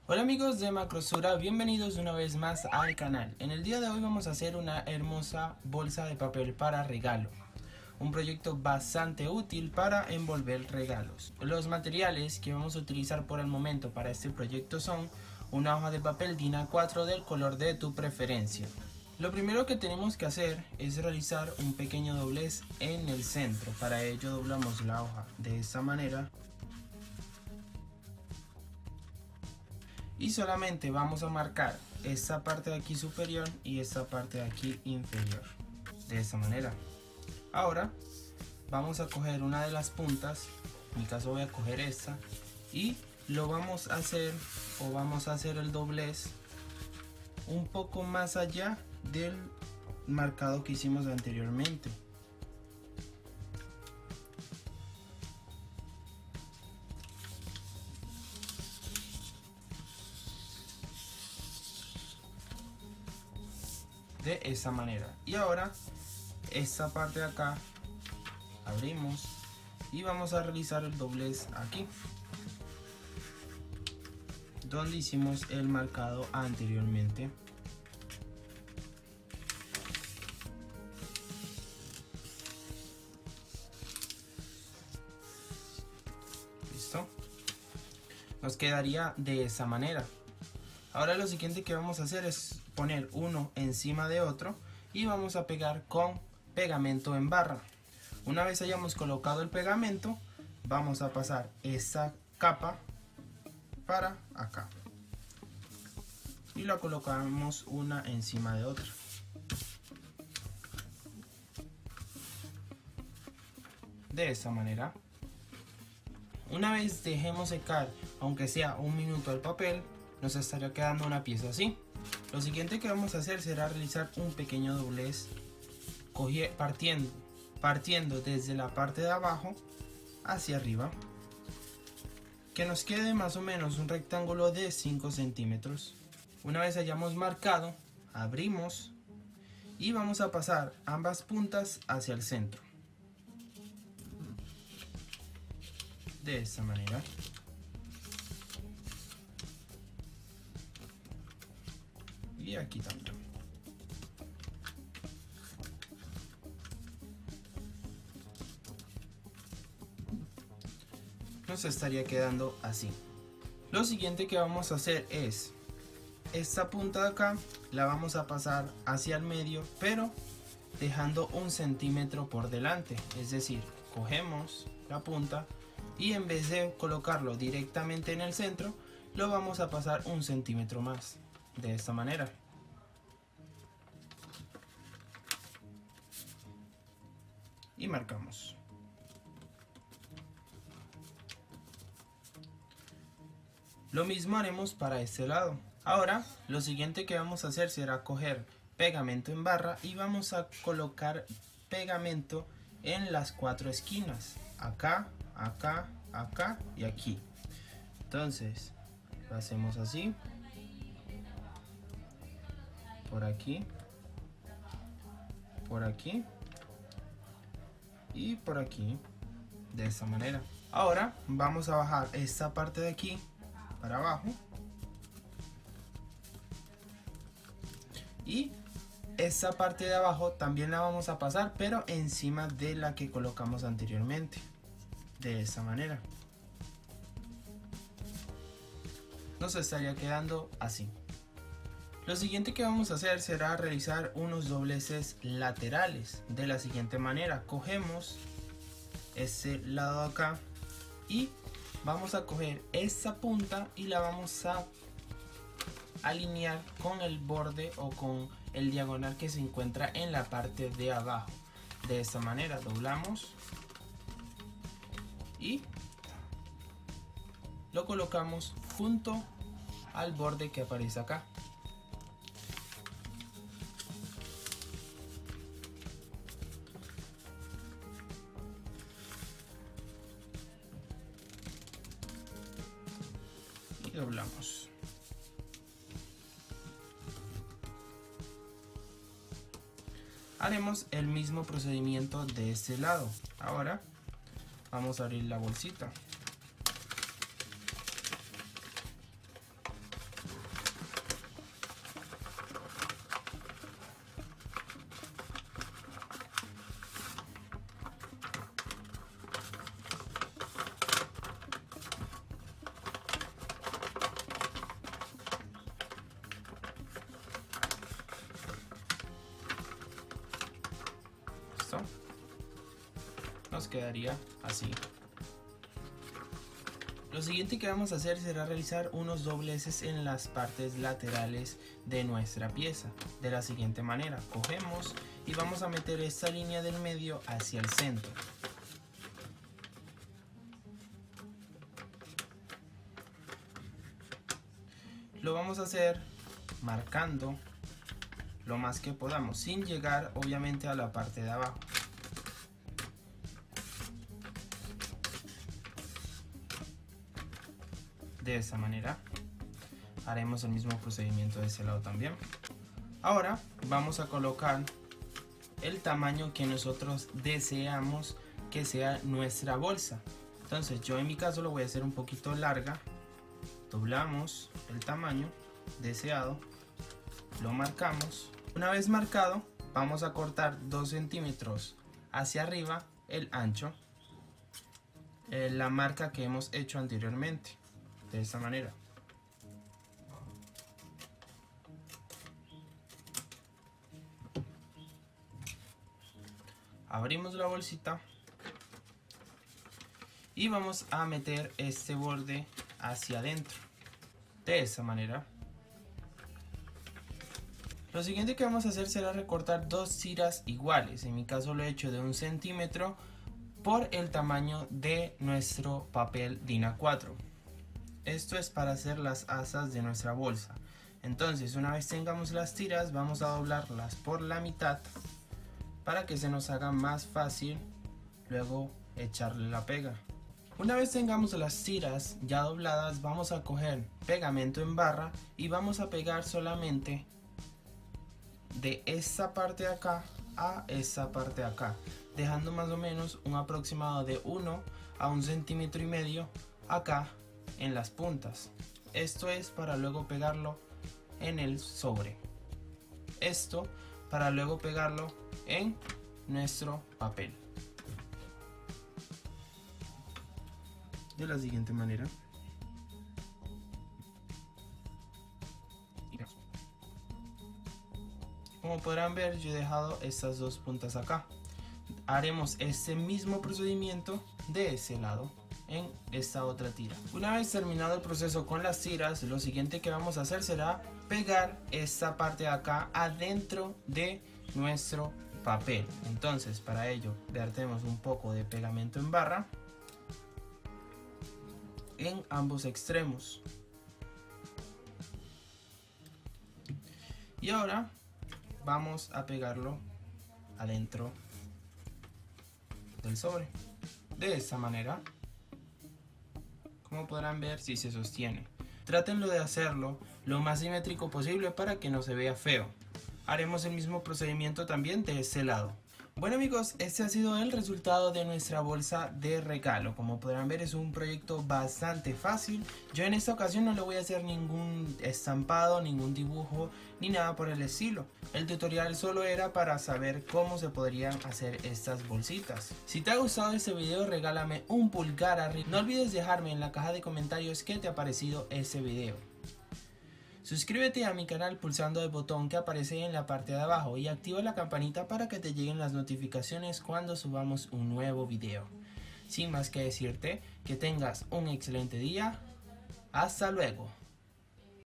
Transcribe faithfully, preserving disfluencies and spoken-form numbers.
Hola amigos de Macrosura, bienvenidos una vez más al canal. En el día de hoy vamos a hacer una hermosa bolsa de papel para regalo. Un proyecto bastante útil para envolver regalos. Los materiales que vamos a utilizar por el momento para este proyecto son una hoja de papel DIN A cuatro del color de tu preferencia. Lo primero que tenemos que hacer es realizar un pequeño doblez en el centro. Para ello doblamos la hoja de esta manera. Y solamente vamos a marcar esta parte de aquí superior y esta parte de aquí inferior, de esta manera. Ahora vamos a coger una de las puntas, en mi caso voy a coger esta, y lo vamos a hacer o vamos a hacer el doblez un poco más allá del marcado que hicimos anteriormente. De esta manera. Y ahora esta parte de acá abrimos y vamos a realizar el doblez aquí donde hicimos el marcado anteriormente. Listo, nos quedaría de esa manera. Ahora lo siguiente que vamos a hacer es poner uno encima de otro y vamos a pegar con pegamento en barra. Una vez hayamos colocado el pegamento, vamos a pasar esta capa para acá y la colocamos una encima de otra. De esta manera. Una vez dejemos secar, aunque sea un minuto el papel, nos estaría quedando una pieza así. Lo siguiente que vamos a hacer será realizar un pequeño doblez partiendo, partiendo desde la parte de abajo hacia arriba, que nos quede más o menos un rectángulo de cinco centímetros. Una vez hayamos marcado, abrimos y vamos a pasar ambas puntas hacia el centro, de esta manera. Y aquí también. Nos estaría quedando así. Lo siguiente que vamos a hacer es esta punta de acá la vamos a pasar hacia el medio, pero dejando un centímetro por delante. Es decir, cogemos la punta y en vez de colocarlo directamente en el centro, lo vamos a pasar un centímetro más. De esta manera. Y marcamos. Lo mismo haremos para este lado. Ahora lo siguiente que vamos a hacer será coger pegamento en barra y vamos a colocar pegamento en las cuatro esquinas. Acá, acá, acá y aquí. Entonces lo hacemos así. Por aquí, por aquí y por aquí, de esta manera. Ahora vamos a bajar esta parte de aquí para abajo y esta parte de abajo también la vamos a pasar, pero encima de la que colocamos anteriormente, de esta manera. Nos estaría quedando así. Lo siguiente que vamos a hacer será realizar unos dobleces laterales de la siguiente manera. Cogemos este lado de acá y vamos a coger esta punta y la vamos a alinear con el borde o con el diagonal que se encuentra en la parte de abajo. De esta manera doblamos y lo colocamos junto al borde que aparece acá. Doblamos. Haremos el mismo procedimiento de este lado. Ahora vamos a abrir la bolsita. quedaría así. Lo siguiente que vamos a hacer será realizar unos dobleces en las partes laterales de nuestra pieza. De la siguiente manera, cogemos y vamos a meter esta línea del medio hacia el centro. Lo vamos a hacer marcando lo más que podamos, sin llegar obviamente a la parte de abajo. De esta manera haremos el mismo procedimiento de ese lado también. Ahora vamos a colocar el tamaño que nosotros deseamos que sea nuestra bolsa. Entonces yo en mi caso lo voy a hacer un poquito larga. Doblamos el tamaño deseado, lo marcamos. Una vez marcado, vamos a cortar dos centímetros hacia arriba el ancho, eh, la marca que hemos hecho anteriormente. De esta manera. Abrimos la bolsita y vamos a meter este borde hacia adentro. De esta manera. Lo siguiente que vamos a hacer será recortar dos tiras iguales. En mi caso lo he hecho de un centímetro por el tamaño de nuestro papel D I N A cuatro. Esto es para hacer las asas de nuestra bolsa. Entonces, una vez tengamos las tiras, vamos a doblarlas por la mitad para que se nos haga más fácil luego echarle la pega. Una vez tengamos las tiras ya dobladas, vamos a coger pegamento en barra y vamos a pegar solamente de esta parte de acá a esta parte de acá, dejando más o menos un aproximado de uno a un centímetro y medio acá en las puntas. Esto es para luego pegarlo en el sobre. Esto para luego pegarlo en nuestro papel. De la siguiente manera. Como podrán ver, yo he dejado estas dos puntas acá. Haremos este mismo procedimiento de ese lado en esta otra tira. Una vez terminado el proceso con las tiras, lo siguiente que vamos a hacer será pegar esta parte de acá adentro de nuestro papel. Entonces, para ello vertemos un poco de pegamento en barra en ambos extremos. Y ahora vamos a pegarlo adentro del sobre. De esta manera. Como podrán ver, si se sostiene. Trátenlo de hacerlo lo más simétrico posible para que no se vea feo. Haremos el mismo procedimiento también de este lado. Bueno amigos, este ha sido el resultado de nuestra bolsa de regalo. Como podrán ver, es un proyecto bastante fácil. Yo en esta ocasión no le voy a hacer ningún estampado, ningún dibujo, ni nada por el estilo. El tutorial solo era para saber cómo se podrían hacer estas bolsitas. Si te ha gustado este video, regálame un pulgar arriba. No olvides dejarme en la caja de comentarios qué te ha parecido este video. Suscríbete a mi canal pulsando el botón que aparece en la parte de abajo y activa la campanita para que te lleguen las notificaciones cuando subamos un nuevo video. Sin más que decirte, que tengas un excelente día. Hasta luego.